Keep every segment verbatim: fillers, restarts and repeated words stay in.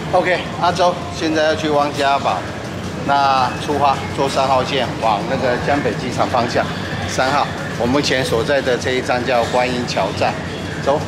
OK， 阿周现在要去汪家堡，那出发坐三号线往那个江北机场方向。三号，我目前所在的这一站叫观音桥站，走。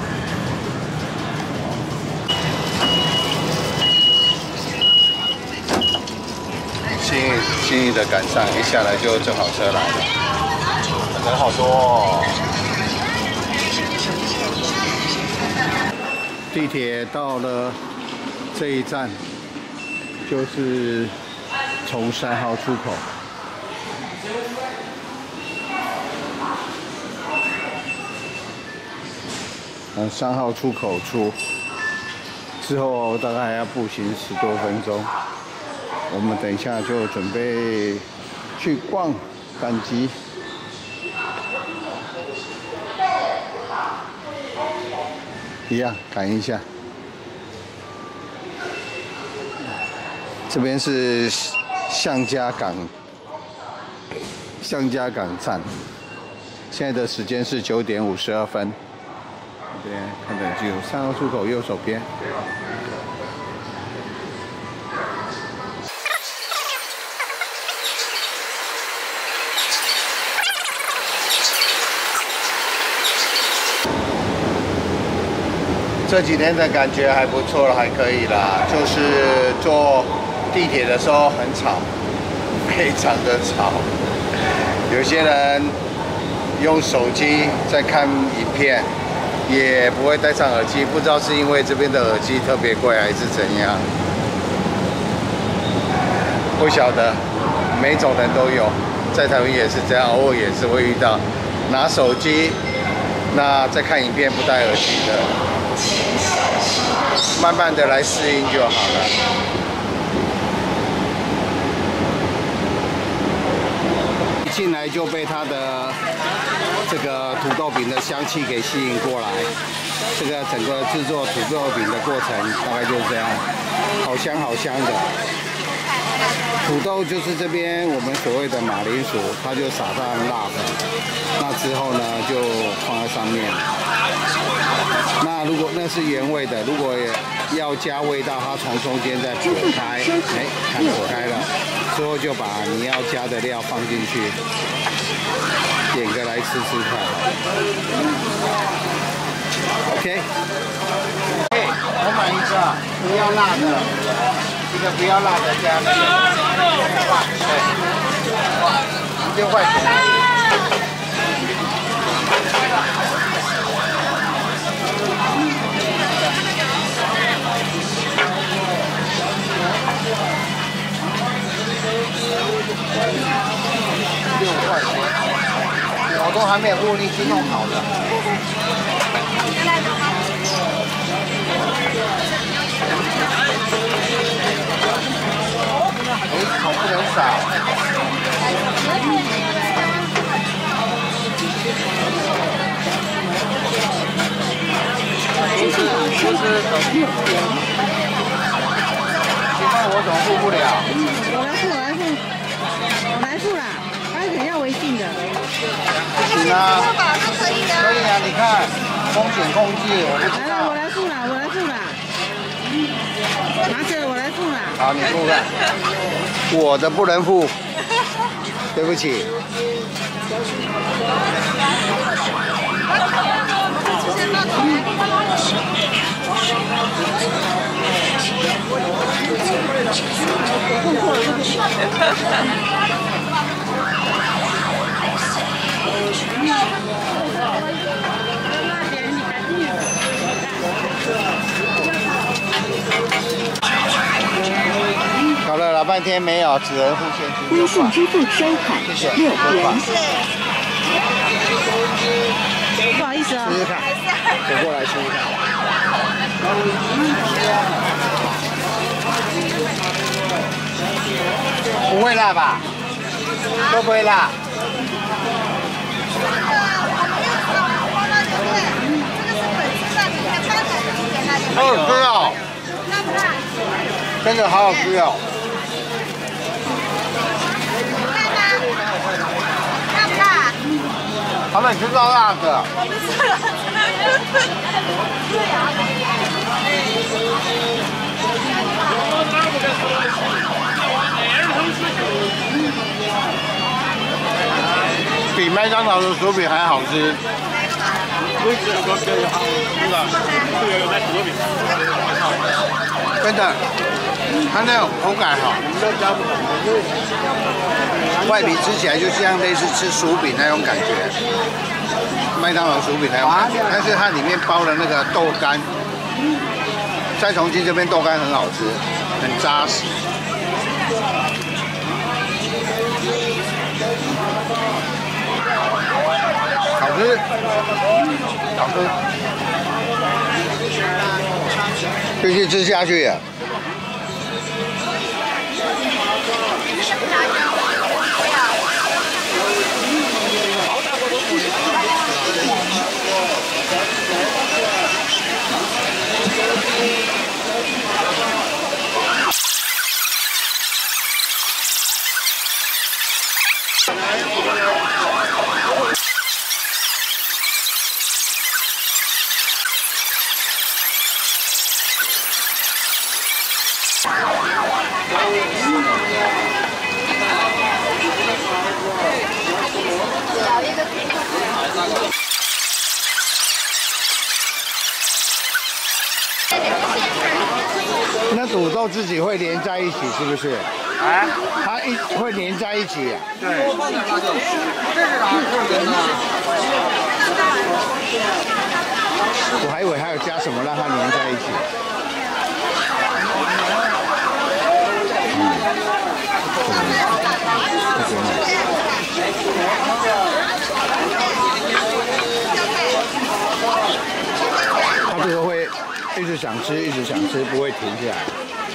幸运幸运的赶上，一下来就正好车来了，人好多哦。地铁到了这一站，就是从三号出口。从三号出口出，之后大概还要步行十多分钟。我们等一下就准备去逛赶集。一样赶一下。这边是向家港，向家港站。现在的时间是九点五十二分。这边看等记录，三号出口右手边。这几天的感觉还不错了，还可以啦。就是坐地铁的时候很吵，非常的吵。有些人用手机在看影片，也不会戴上耳机，不知道是因为这边的耳机特别贵还是怎样，不晓得。每种人都有，在台湾也是这样，偶尔也是会遇到拿手机，那在看影片不戴耳机的。慢慢的来适应就好了。一进来就被它的这个土豆饼的香气给吸引过来。这个整个制作土豆饼的过程大概就是这样，好香好香的。土豆就是这边我们所谓的马铃薯，它就撒上辣粉，那之后呢就放在上面。那如果那是原味的，如果要加味道，它从中间再破开，哎，看破开了，之后就把你要加的料放进去，点个来吃吃看。OK， 哎，我买一个不要辣的，一个不要辣的加那个，对，六块钱。六块钱，我都还没有过滤器弄好的。哎，口不能少。不是不是等六点。请问我怎么付不了？ 我来付，我来付，我来付啦。他是要微信的。 不行啊。可以的。可以啊，你看风险控制，我不知道。 我来付啦，我来付啦。拿着，我来付啦。 好，你付看。我的不能付，对不起。搞了老半天没有，只能付现金。 微信支付收款六元。 不好意思啊。 试试看，走过来试试看。不会辣吧？会不会辣？好好吃哦！真的好好吃哦！辣不辣？他们吃到辣的。 比麦当劳的薯饼还好吃。真的，它那种口感好，外皮吃起来就像类似吃薯饼那种感觉，麦当劳薯饼那种感觉，但是它里面包的那个豆干，在重庆这边豆干很好吃，很扎实。 好吃，好吃，必须吃下去呀！那土豆自己会连在一起，是不是？啊？它一会连在一起啊？对。我还以为还有加什么让它连在一起。它这个会一直想吃，一直想吃，不会停下来。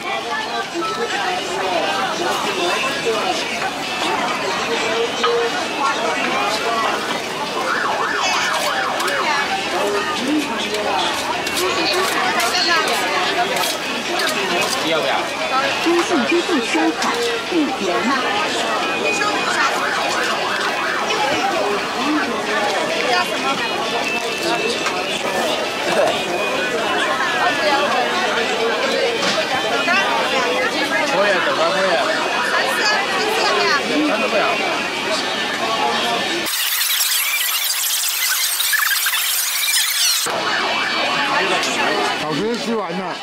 要不要？中信支付收款一元。叫什么？我也怎么会啊？三十不了。 好吃，吃完了。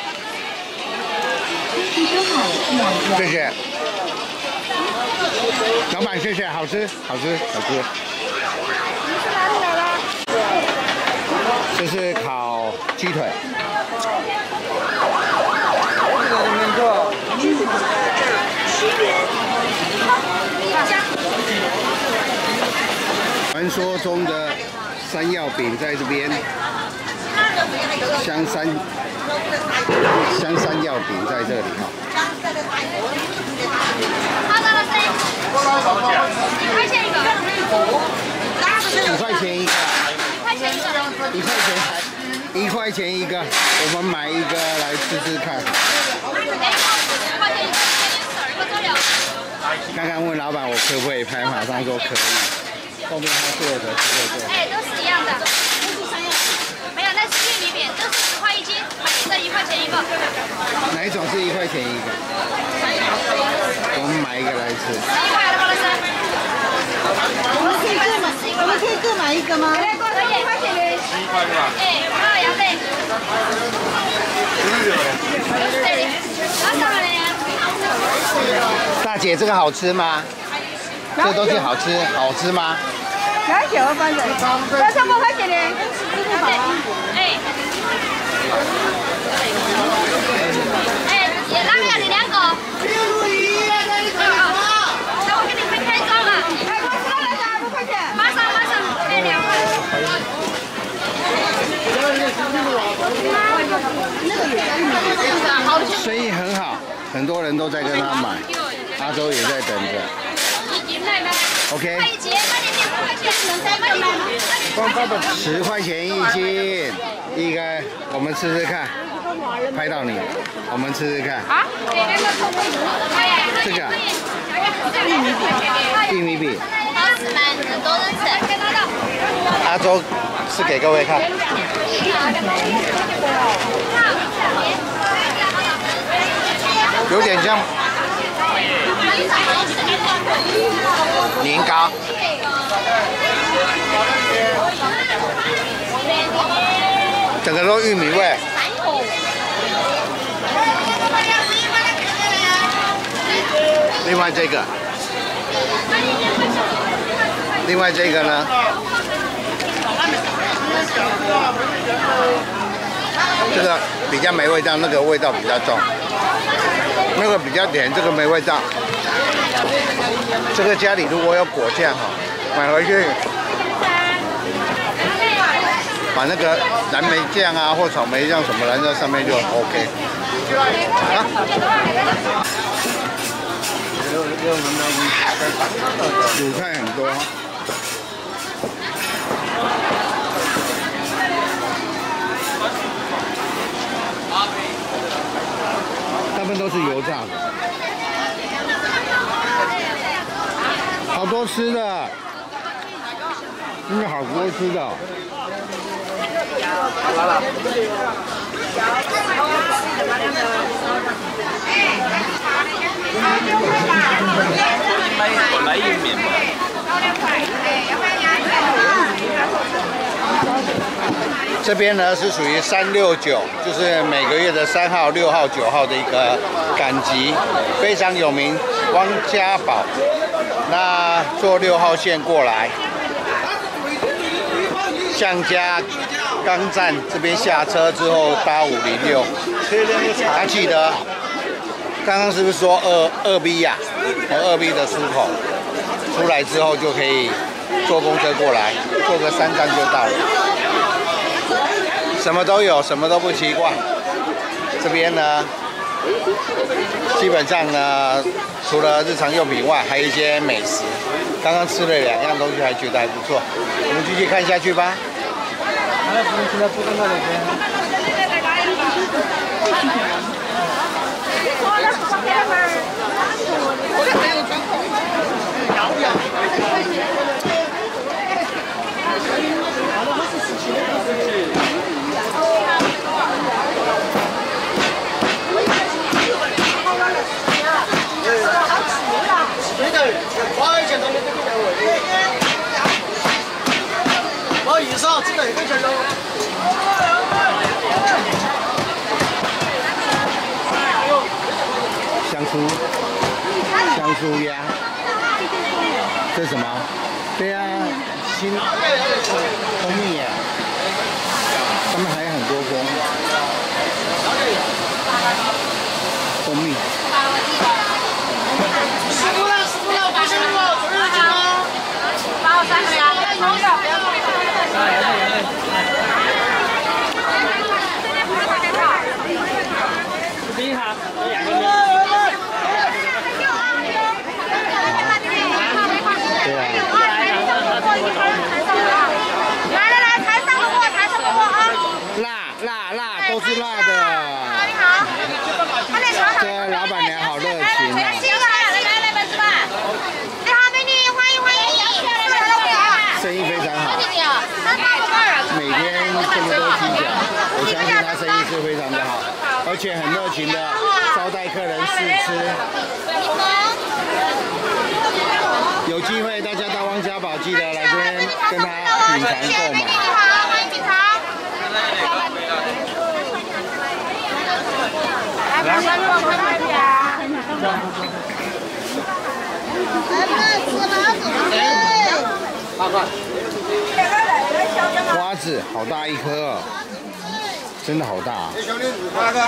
谢谢。老板，谢谢，好吃，好吃，好吃。 你是哪里来的？ 这是烤鸡腿。 在里面做。 传说中的山药饼在这边，香山香山药饼在这里哈。 几块钱一个？ 几块钱一个？ 一块钱一个。 一块钱才一块钱一个，我们买一个来试试看。刚刚问老板我可不可以拍，马上说可以。后面他做的是这个。 哎，都是一样的。没有，那是玉米饼，都是十块一斤，这一块钱一个。 哪一种是一块钱一个？我们买一个来吃。 一块的，好了噻。 我们可以各买，我们可以各买一个吗？ 可以，一块钱的。 一块对吧？ 哎，好，要得。就是这里，马上来呀。 大姐，这个好吃吗？这东西好吃，好吃吗？ 两九反正，这是五块钱的，真的好啊。 哎。哎，也哪个要你两个？那我给你分开装啊。哎，我知道了噻，五块钱。马上马上，哎，两块。 生意很好，很多人都在跟他买，阿周也在等着。OK。十块钱一斤，一个，我们吃吃看。拍到你，我们吃吃看。啊？这个。玉米饼。 好吃吗？很多人吃。 阿周吃给各位看。有点像年糕。 整个都玉米味。另外这个，另外这个呢？这个比较没味道，那个味道比较重。那个比较甜，这个没味道。这个家里如果有果酱哈，买回去。 把那个蓝莓酱啊，或草莓酱什么的在上面就 OK。啊。卤菜很多。大部分都是油炸的。好多吃的，真的好多吃的。 来了。 来一面吧。 这边呢是属于三六九，就是每个月的三号、六号、九号的一个赶集，非常有名。汪家宝，那坐六号线过来，向家。 刚站这边下车之后搭五零六，还记得刚刚是不是说二二 B 呀？从二 B 的出口出来之后就可以坐公车过来，坐个三站就到了。什么都有，什么都不奇怪。这边呢，基本上呢，除了日常用品外，还有一些美食。刚刚吃了两样东西，还觉得还不错。我们继续看下去吧。 那不能现在不跟那里边。我以上只能一个人喽。 香酥，香酥鸭，这是什么？对呀、啊，新蜂蜜耶，上面还有很多蜂，蜂蜜。 师傅了，师傅了，不行了，昨日几吗？把我三个呀，不要不要。 来来来，台上的货，台上的货啊！ 辣辣辣，都是辣的。 你好，快点尝尝。 这老板娘好热情啊！ 来，来来来，本子吧。你好，美女，欢迎欢迎。 生意非常好。每天这么多鸡脚，我相信他生意是非常的好，而且很热情的招待客人试吃。有机会大家到汪家宝，记得来这边跟他品尝购买。 你好，欢迎品尝。来，来来，我们来点。 八块。瓜子好大一颗哦，真的好大啊！ 八个。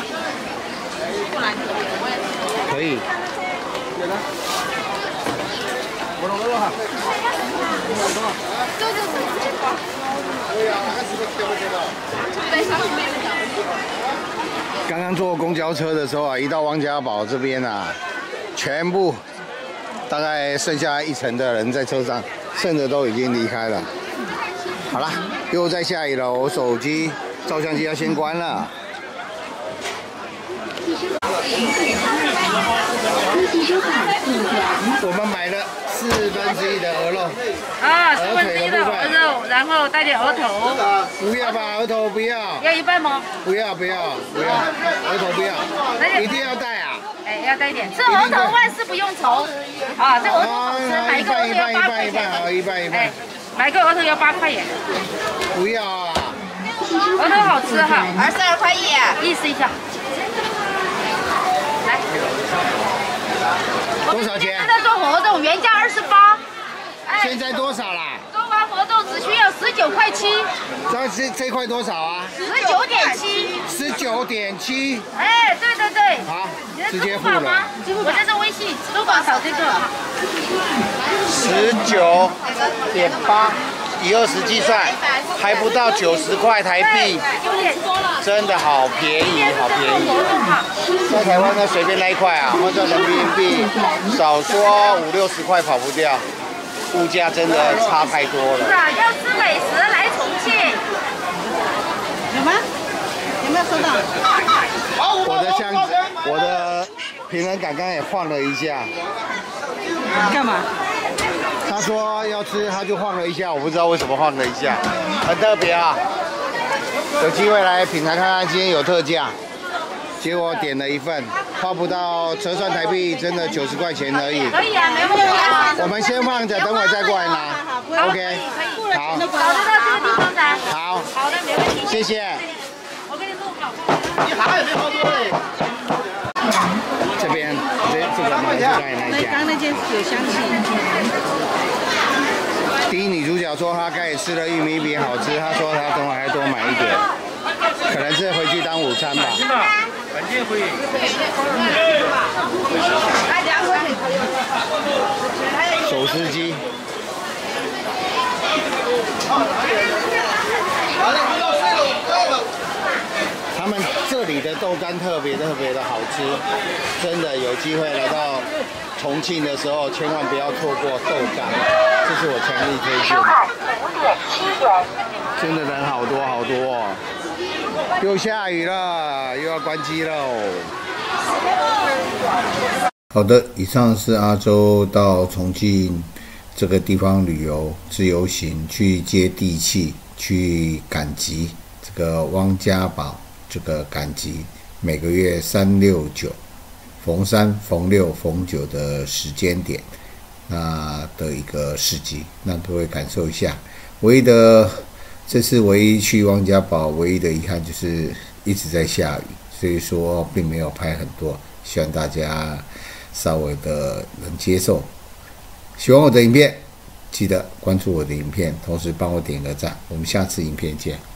可以。 我弄了哈。 刚刚坐公交车的时候啊，一到汪家宝这边啊，全部大概剩下一层的人在车上，剩的都已经离开了。好啦，又在下一楼，我手机照相机要先关了。我们买了四分之一的鹅肉， 啊，四分之一的鹅肉，然后带点鹅头。 不要吧，鹅头不要。 要一半吗？ 不要不要不要，鹅头不要，一定要带啊！ 哎，要带一点。这鹅头万事不用愁啊，这鹅头好吃，买一个鹅头要八块钱。 好，一半一半。 哎，买个鹅头要八块钱。 不要啊！ 鹅头好吃哈，二十二块一，意思一下。来， 多少钱？ 现在做活动，原价二十八。 现在多少啦？ 做完活动只需要十九块七。 这这这块多少啊？ 十九点七。 十九点七。 哎，对对对。 好，直接付了。 我这是微信，支付宝扫这个。 十九点八，以二十计算，还不到九十块台币，真的好便宜，好便宜。在台湾呢，随便那一块啊，换算人民币，少说五六十块跑不掉。物价真的差太多了。 是啊，要吃美食来重庆。 有吗？有没有收到？ 我的相，我的平衡感刚刚也晃了一下。 干嘛？ 他说要吃，他就晃了一下，我不知道为什么晃了一下，很特别啊。有机会来品尝看看，今天有特价。结果点了一份，花不到折算台币，真的九十块钱而已。 可以啊，没问题啊。 我们先放着，等会再过来拿。OK， 好。 找得到这个地方噻。 好。 好的，没问题。 谢谢。 我给你弄好。 你还没好多嘞。 这边这这个马来那那家。 刚那件有香气。 第一女主角说她刚才吃了玉米饼好吃，她说她等会还多买一点，可能是回去当午餐吧。手撕鸡。他们这里的豆干特别特别的好吃，真的有机会来到重庆的时候，千万不要错过豆干，这是我强力推荐。真的人好多好多哦，又下雨了，又要关机喽。好的，以上是阿周到重庆这个地方旅游自由行，去接地气，去赶集。这个汪家堡这个赶集，每个月三六九，逢三、逢六、逢九的时间点，那的一个市集，让各位感受一下。唯一的这次唯一去汪家堡唯一的遗憾就是一直在下雨，所以说并没有拍很多，希望大家稍微的能接受。喜欢我的影片，记得关注我的影片，同时帮我点个赞。我们下次影片见。